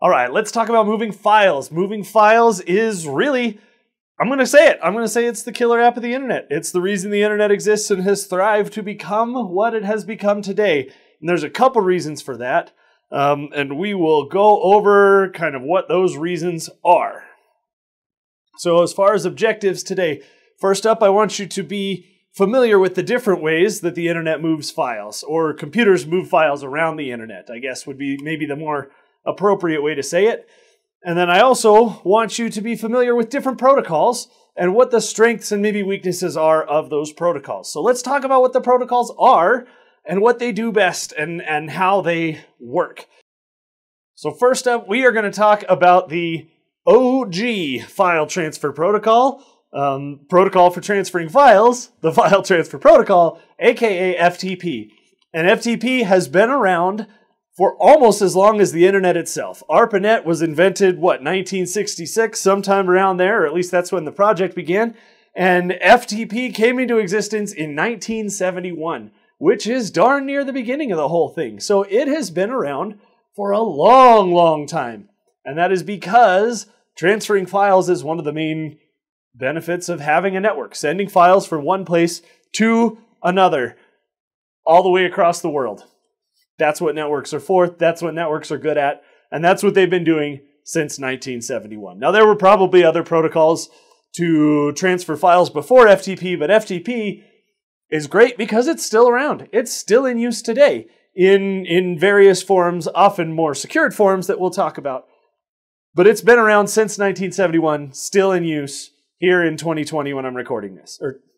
All right, let's talk about moving files. Moving files is really, I'm going to say it. I'm going to say it's the killer app of the internet. It's the reason the internet exists and has thrived to become what it has become today. And there's a couple reasons for that. And we will go over kind of what those reasons are. So as far as objectives today, first up, I want you to be familiar with the different ways that the internet moves files, or computers move files around the internet, I guess would be maybe the more appropriate way to say it. And then I also want you to be familiar with different protocols and what the strengths and maybe weaknesses are of those protocols. So let's talk about what the protocols are and what they do best and how they work. So first up, we are going to talk about the OG file transfer protocol, protocol for transferring files, the file transfer protocol, aka FTP. And FTP has been around for almost as long as the internet itself. ARPANET was invented, 1966, sometime around there, or at least that's when the project began. And FTP came into existence in 1971, which is darn near the beginning of the whole thing. So it has been around for a long, long time. And that is because transferring files is one of the main benefits of having a network, sending files from one place to another, all the way across the world. That's what networks are for. That's what networks are good at. And that's what they've been doing since 1971. Now, there were probably other protocols to transfer files before FTP, but FTP is great because it's still around. It's still in use today in various forms, often more secured forms that we'll talk about. But it's been around since 1971, still in use here in 2020 when I'm recording this.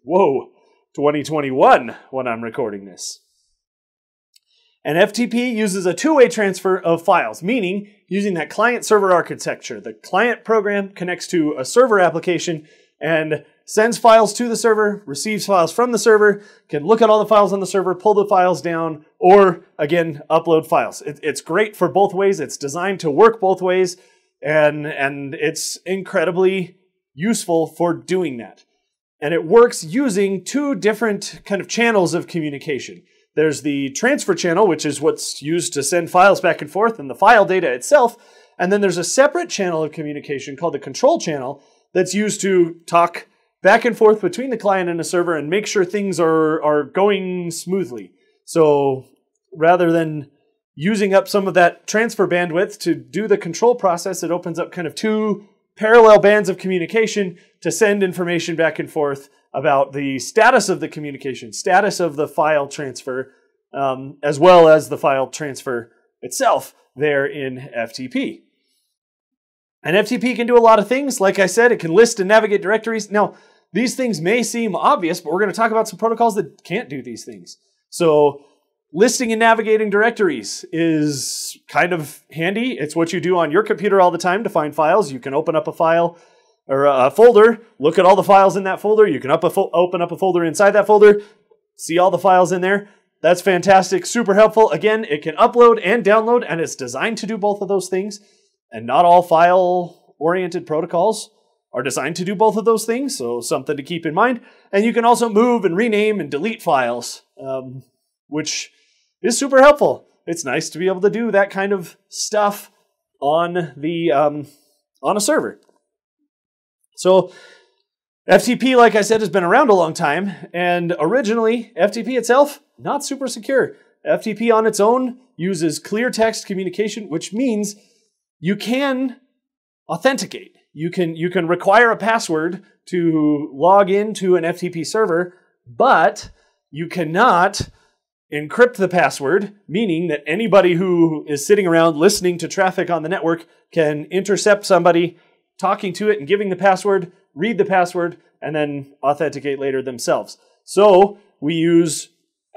2021 when I'm recording this. And FTP uses a two-way transfer of files, meaning using that client-server architecture. The client program connects to a server application and sends files to the server, receives files from the server, can look at all the files on the server, pull the files down, or, again, upload files. It's great for both ways. It's designed to work both ways, and it's incredibly useful for doing that. And it works using two different kind of channels of communication. There's the transfer channel, which is what's used to send files back and forth, and the file data itself. And then there's a separate channel of communication called the control channel that's used to talk back and forth between the client and the server and make sure things are going smoothly. So rather than using up some of that transfer bandwidth to do the control process, it opens up kind of two parallel bands of communication to send information back and forth about the status of the communication, status of the file transfer, as well as the file transfer itself there in FTP. And FTP can do a lot of things. Like I said, it can list and navigate directories. Now, these things may seem obvious, but we're going to talk about some protocols that can't do these things. So listing and navigating directories is kind of handy. It's what you do on your computer all the time to find files. You can open up a file or a folder, look at all the files in that folder. You can open up a folder inside that folder, see all the files in there. That's fantastic, super helpful. Again, it can upload and download, and it's designed to do both of those things. And not all file-oriented protocols are designed to do both of those things, so something to keep in mind. And you can also move and rename and delete files, which is super helpful. It's nice to be able to do that kind of stuff on a server. So FTP, like I said, has been around a long time, and originally FTP itself, not super secure. FTP on its own uses clear text communication, which means you can authenticate. You can require a password to log into an FTP server, but you cannot encrypt the password, meaning that anybody who is sitting around listening to traffic on the network can intercept somebody talking to it and giving the password, read the password, and then authenticate later themselves. So we use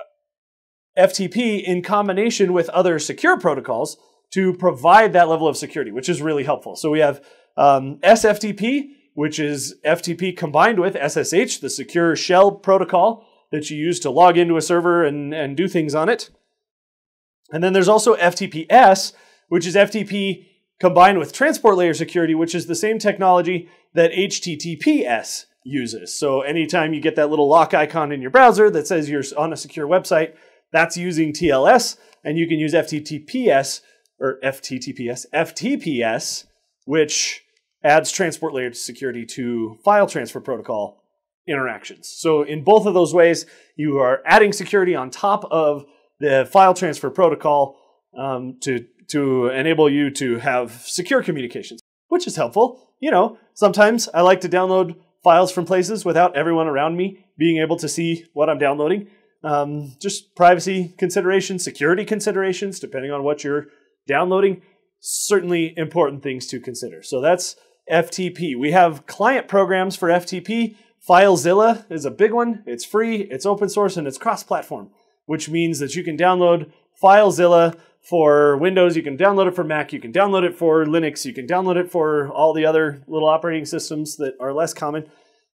FTP in combination with other secure protocols to provide that level of security, which is really helpful. So we have SFTP, which is FTP combined with SSH, the secure shell protocol that you use to log into a server and do things on it. And then there's also FTPS, which is FTP combined with transport layer security, which is the same technology that HTTPS uses. So anytime you get that little lock icon in your browser that says you're on a secure website, that's using TLS, and you can use FTPS or FTPS, which adds transport layer security to file transfer protocol interactions. So in both of those ways, you are adding security on top of the file transfer protocol to enable you to have secure communications, which is helpful. You know, sometimes I like to download files from places without everyone around me being able to see what I'm downloading. Just privacy considerations, security considerations, depending on what you're downloading, certainly important things to consider. So that's FTP. We have client programs for FTP. FileZilla is a big one. It's free, it's open source, and it's cross-platform, which means that you can download FileZilla for Windows, you can download it for Mac, you can download it for Linux, you can download it for all the other little operating systems that are less common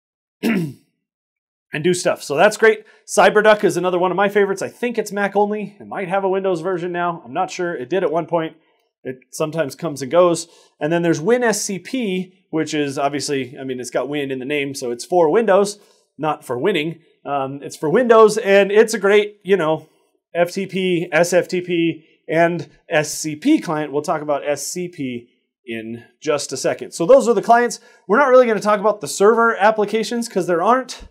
and do stuff. So that's great. CyberDuck is another one of my favorites. I think it's Mac only. It might have a Windows version now. I'm not sure. It did at one point. It sometimes comes and goes. And then there's WinSCP, which is obviously, I mean, it's got Win in the name, so it's for Windows, not for winning. It's for Windows, and it's a great, you know, FTP, SFTP, and SCP client. We'll talk about SCP in just a second. So those are the clients. We're not really going to talk about the server applications because there aren't,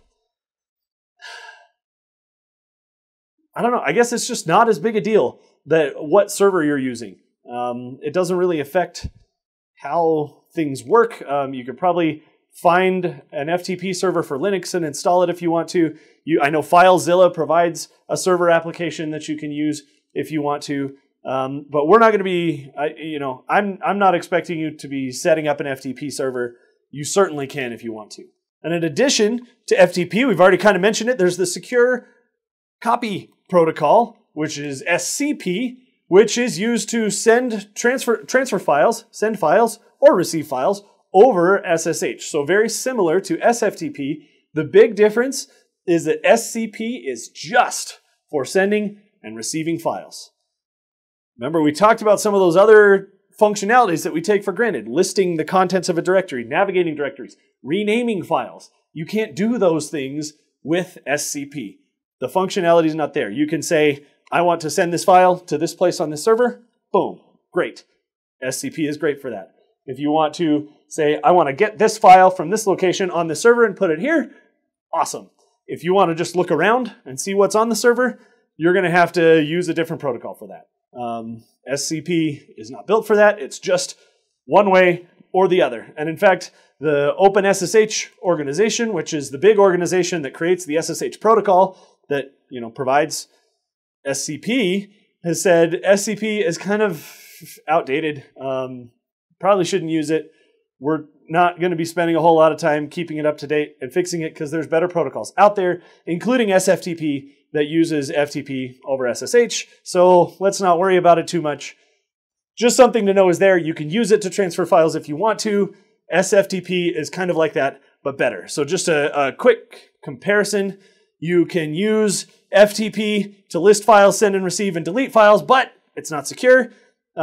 I don't know, I guess it's just not as big a deal that what server you're using. It doesn't really affect how things work. You could probably find an FTP server for Linux and install it if you want to. I know FileZilla provides a server application that you can use if you want to. But we're not going to be, I'm not expecting you to be setting up an FTP server. You certainly can if you want to. And in addition to FTP, we've already kind of mentioned it, there's the Secure Copy Protocol, which is SCP, which is used to transfer files, send files, or receive files over SSH. So very similar to SFTP. The big difference is that SCP is just for sending and receiving files. Remember, we talked about some of those other functionalities that we take for granted, listing the contents of a directory, navigating directories, renaming files. You can't do those things with SCP. The functionality is not there. You can say, I want to send this file to this place on this server. Boom. Great. SCP is great for that. If you want to say, I want to get this file from this location on the server and put it here, awesome. If you want to just look around and see what's on the server, you're going to have to use a different protocol for that. SCP is not built for that. It's just one way or the other. And in fact, the OpenSSH organization, which is the big organization that creates the SSH protocol that, provides SCP, has said SCP is kind of outdated. Probably shouldn't use it. We're not going to be spending a whole lot of time keeping it up to date and fixing it because there's better protocols out there, including SFTP that uses FTP over SSH. So let's not worry about it too much. Just something to know is there. You can use it to transfer files if you want to. SFTP is kind of like that, but better. So just a quick comparison. You can use FTP to list files, send and receive, and delete files, but it's not secure.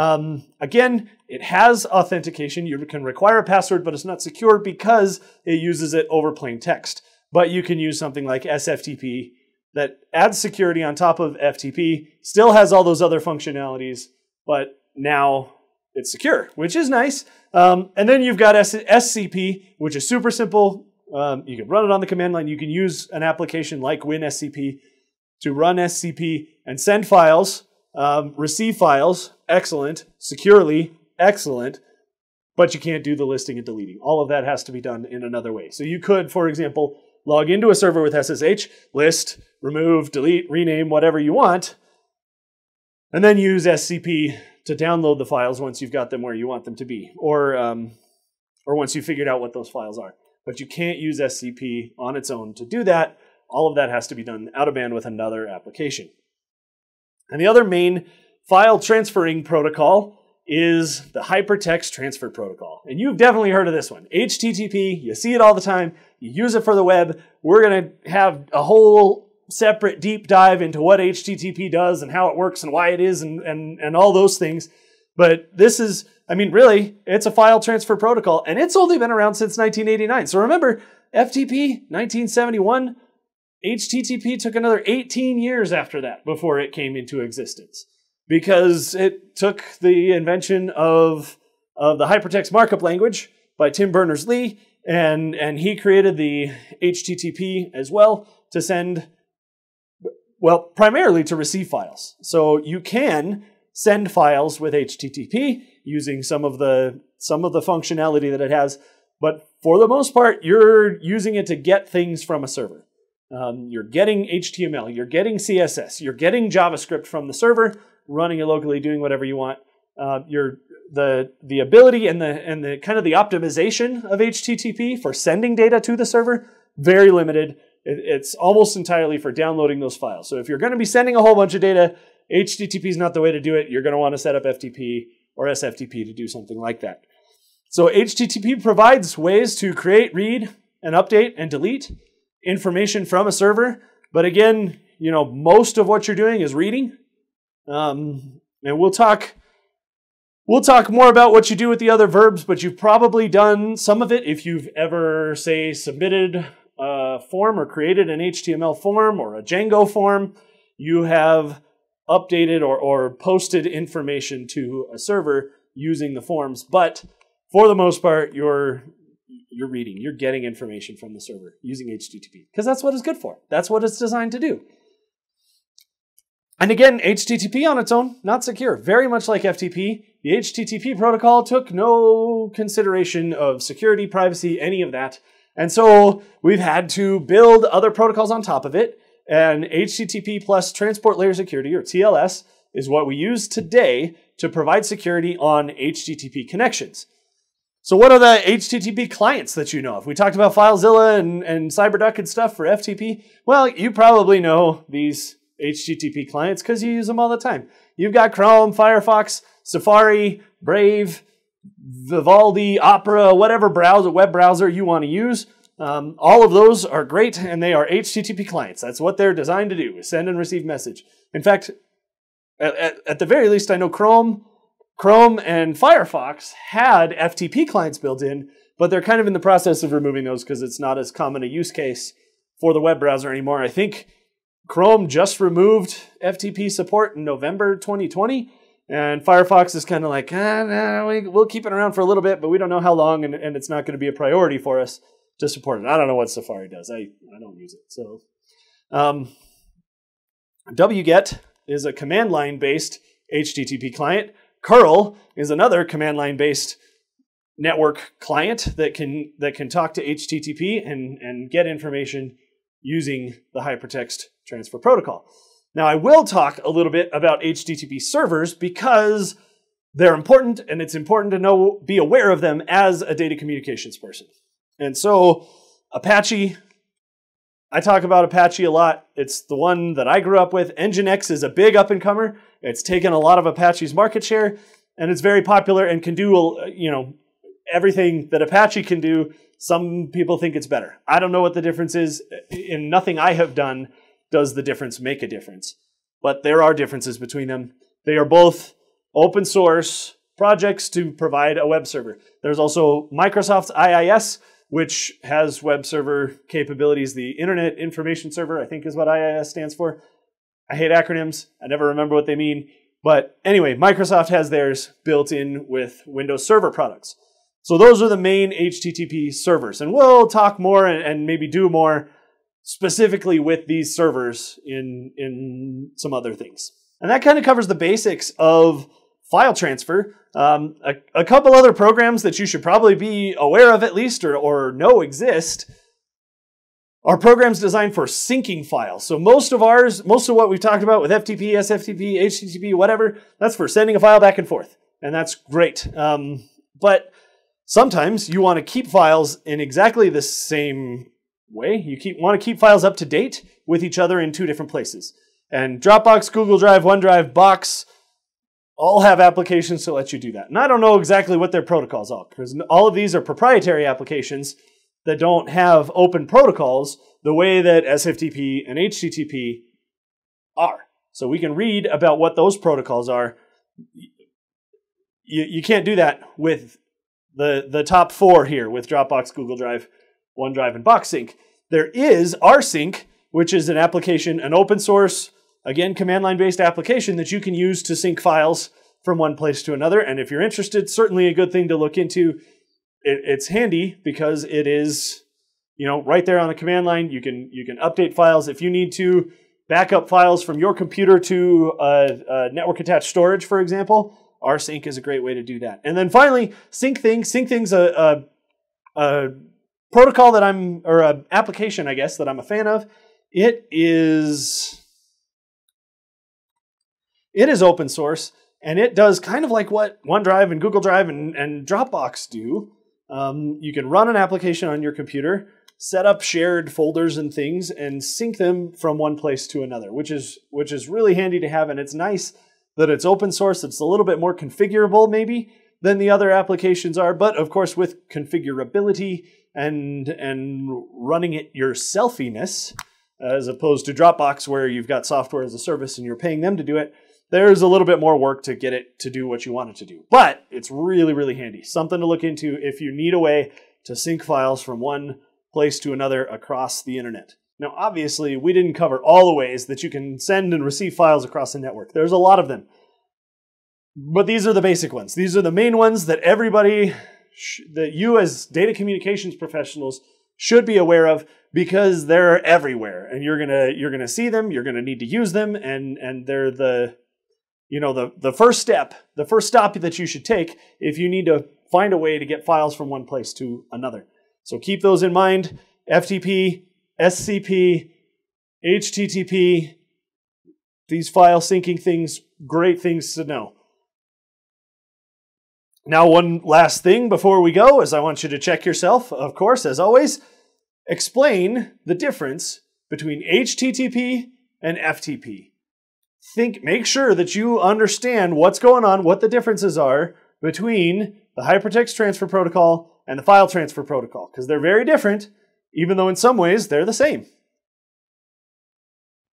Again, it has authentication. You can require a password, but it's not secure because it uses it over plain text. But you can use something like SFTP that adds security on top of FTP, still has all those other functionalities, but now it's secure, which is nice. And then you've got SCP, which is super simple. You can run it on the command line. You can use an application like WinSCP to run SCP and send files, receive files, excellent, securely, excellent, but you can't do the listing and deleting. All of that has to be done in another way. So you could, for example, log into a server with SSH, list, remove, delete, rename, whatever you want, and then use SCP to download the files once you've got them where you want them to be, or once you've figured out what those files are. But you can't use SCP on its own to do that. All of that has to be done out of band with another application. And the other main file transferring protocol is the Hypertext Transfer Protocol. And you've definitely heard of this one. HTTP, you see it all the time. You use it for the web. We're going to have a whole separate deep dive into what HTTP does and how it works and why it is and all those things. But this is, really, it's a file transfer protocol, and it's only been around since 1989. So remember, FTP, 1971, HTTP took another 18 years after that before it came into existence. because it took the invention of the hypertext markup language by Tim Berners-Lee, and he created the HTTP as well to send, well, primarily to receive files. So you can send files with HTTP using some of the functionality that it has, but for the most part, you're using it to get things from a server. You're getting HTML, you're getting CSS, you're getting JavaScript from the server, running it locally, doing whatever you want. The ability and the kind of the optimization of HTTP for sending data to the server, very limited. It's almost entirely for downloading those files. So if you're going to be sending a whole bunch of data, HTTP is not the way to do it. You're going to want to set up FTP or SFTP to do something like that. So HTTP provides ways to create, read, and update and delete information from a server. But again, you know, most of what you're doing is reading. And we'll talk more about what you do with the other verbs, but you've probably done some of it if you've ever, say, submitted a form or created an HTML form or a Django form. You have updated or posted information to a server using the forms, but for the most part, you're reading, you're getting information from the server using HTTP, because that's what it's good for. That's what it's designed to do. And again, HTTP on its own, not secure. Very much like FTP, the HTTP protocol took no consideration of security, privacy, any of that. And so we've had to build other protocols on top of it. And HTTP plus Transport Layer Security, or TLS, is what we use today to provide security on HTTP connections. So what are the HTTP clients that you know of? We talked about FileZilla and CyberDuck and stuff for FTP. Well, you probably know these HTTP clients because you use them all the time. You've got Chrome, Firefox, Safari, Brave, Vivaldi, Opera, whatever web browser you want to use. All of those are great, and they are HTTP clients. That's what they're designed to do, is send and receive message. In fact, at the very least, I know Chrome and Firefox had FTP clients built in, but they're kind of in the process of removing those because it's not as common a use case for the web browser anymore. I think Chrome just removed FTP support in November 2020, and Firefox is kind of like, we'll keep it around for a little bit, but we don't know how long, and it's not going to be a priority for us to support it. I don't know what Safari does. I don't use it. So wget is a command line based HTTP client. Curl is another command line based network client that can talk to HTTP and get information using the Hypertext Transfer Protocol. Now, I will talk a little bit about HTTP servers because they're important, and it's important to be aware of them as a data communications person. And so Apache, I talk about Apache a lot. It's the one that I grew up with. Nginx is a big up-and-comer. It's taken a lot of Apache's market share, and it's very popular and can do, everything that Apache can do. Some people think it's better. I don't know what the difference is. In nothing I have done does the difference make a difference. But there are differences between them. They are both open source projects to provide a web server. There's also Microsoft's IIS, which has web server capabilities. The Internet Information Server, I think, is what IIS stands for. I hate acronyms. I never remember what they mean. But anyway, Microsoft has theirs built in with Windows Server products. So those are the main HTTP servers. And we'll talk more and maybe do more specifically with these servers in some other things. And that kind of covers the basics of file transfer. A couple other programs that you should probably be aware of at least or know exist are programs designed for syncing files. So most of what we've talked about with FTP, SFTP, HTTP, whatever, that's for sending a file back and forth. And that's great. But sometimes you want to keep files in exactly the same way. You want to keep files up to date with each other in two different places. And Dropbox, Google Drive, OneDrive, Box all have applications to let you do that. And I don't know exactly what their protocols are, because all of these are proprietary applications that don't have open protocols the way that SFTP and HTTP are. So we can read about what those protocols are. You can't do that with the top four here with Dropbox, Google Drive, OneDrive, and BoxSync. There is rsync, which is an application, an open source again, command line based application that you can use to sync files from one place to another. And if you're interested, certainly a good thing to look into. It's handy because it is, right there on the command line. You can update files. If you need to back up files from your computer to a network attached storage, for example, rsync is a great way to do that. And then finally, SyncThing. SyncThing's a protocol or an application, I guess, that I'm a fan of. It is open source, and it does kind of like what OneDrive and Google Drive and Dropbox do. You can run an application on your computer, set up shared folders and things, and sync them from one place to another, which is really handy to have. And it's nice that it's open source. It's a little bit more configurable maybe than the other applications are, but of course with configurability and running it yourselfiness, as opposed to Dropbox where you've got software as a service and you're paying them to do it, there's a little bit more work to get it to do what you want it to do. But it's really, really handy. Something to look into if you need a way to sync files from one place to another across the internet. Now, obviously, we didn't cover all the ways that you can send and receive files across the network. There's a lot of them. But these are the basic ones. These are the main ones that that you as data communications professionals should be aware of, because they're everywhere and you're gonna see them, you're gonna need to use them, and they're the first stop that you should take if you need to find a way to get files from one place to another. So keep those in mind. FTP, SCP, HTTP, these file syncing things, great things to know. Now, one last thing before we go is I want you to check yourself, of course, as always. Explain the difference between HTTP and FTP. Make sure that you understand what's going on, what the differences are between the Hypertext Transfer Protocol and the File Transfer Protocol, because they're very different, even though in some ways they're the same.